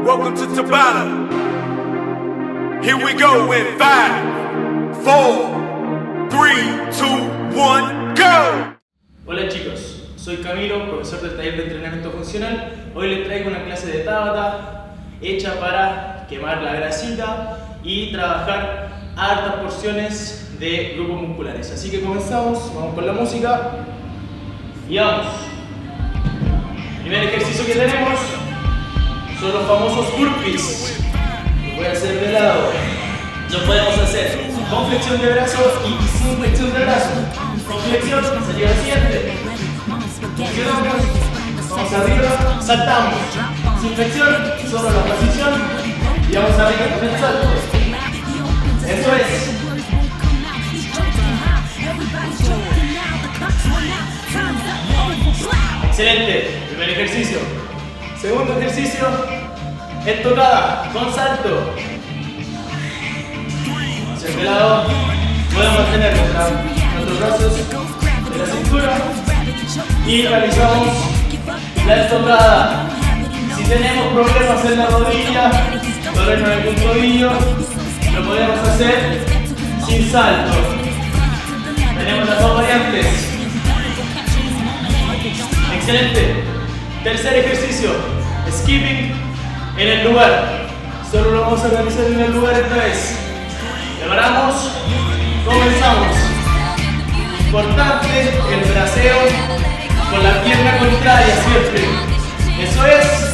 Welcome to Tabata. Here we go in 5, 4, 3, 2, 1, go. Hola chicos, soy Camilo, profesor del taller de entrenamiento funcional. Hoy les traigo una clase de Tabata hecha para quemar la grasita y trabajar hartas porciones de grupos musculares. Así que comenzamos, vamos con la música y vamos. Primer ejercicio que tenemos son los famosos burpees. Lo voy a hacer de lado. Lo podemos hacer con flexión de brazos y sin flexión de brazos. Con flexión sería lo siguiente. Flexionamos, vamos arriba, saltamos. Sin flexión, solo la posición y vamos arriba con el salto. Eso es. Excelente, primer ejercicio. Segundo ejercicio, estocada con salto. Hacia el lado, podemos mantener nuestros brazos de la cintura y realizamos la estocada. Si tenemos problemas en la rodilla, dolor en algún tobillo, lo podemos hacer sin salto. Tenemos las dos variantes. Excelente. Tercer ejercicio, skipping en el lugar. Solo lo vamos a realizar en el lugar esta vez. Preparamos, comenzamos. Importante el braceo con la pierna contraria siempre. Eso es.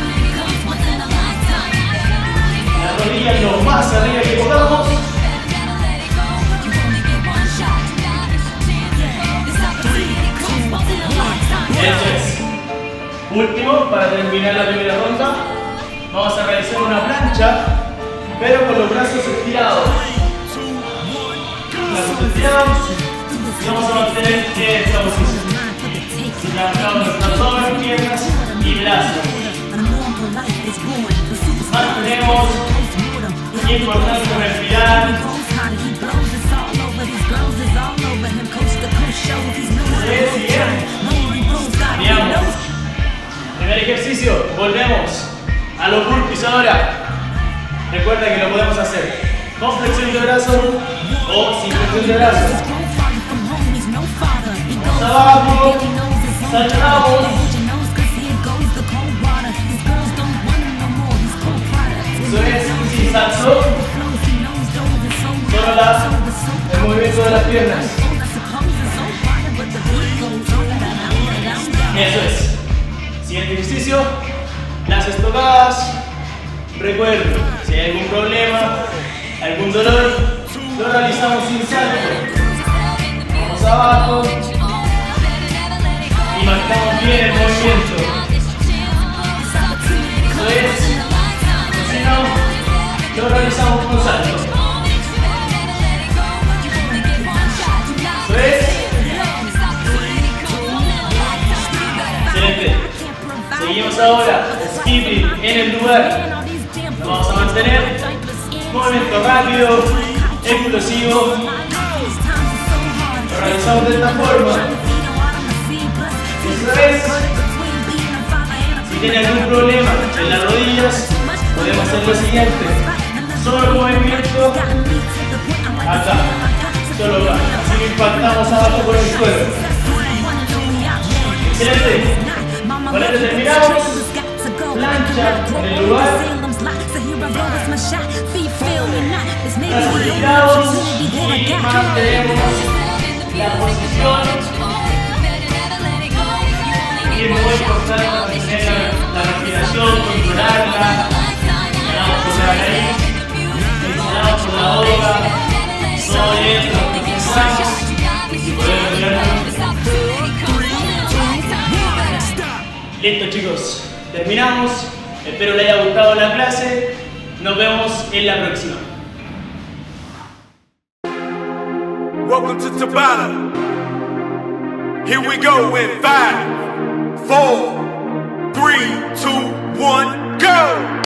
La rodilla lo más arriba que podamos. Eso es. Último, para terminar la primera ronda, vamos a realizar una plancha, pero con los brazos estirados. Brazos estirados y vamos a mantener esta posición. Trabajamos nuestras dos piernas y brazos. Mantenemos, importante respirar. Primer ejercicio, volvemos a los burpees ahora. Recuerda que lo podemos hacer con flexión de brazos o sin flexión de brazos. Vamos abajo, saltamos. Eso es, sin salto, solo el movimiento de las piernas. Eso es. Siguiente ejercicio, las estocadas. Recuerden, si hay algún problema, algún dolor, lo realizamos sin salto. Vamos abajo y marcamos bien el movimiento. Eso es. Si no, lo realizamos con salto. Eso es. Excelente. Seguimos ahora, skipping en el lugar. Lo vamos a mantener. Movimiento rápido, explosivo. Lo realizamos de esta forma. Eso es. Si tiene algún problema en las rodillas, podemos hacer lo siguiente. Solo movimiento acá. Solo acá. Así que impactamos abajo por el suelo. Excelente. Con esto terminamos. Plancha en el lugar. Brazos estirados y mantenemos la posición. Y es muy importante mantener la respiración, controlarla. Inhalamos por la nariz, exhalamos por la boca. Todo bien, profundizamos y podemos respirar. Listo chicos, terminamos. Espero les haya gustado la clase. Nos vemos en la próxima. Welcome to Tabata. Here we go in 5, 4, 3, 2, 1, go.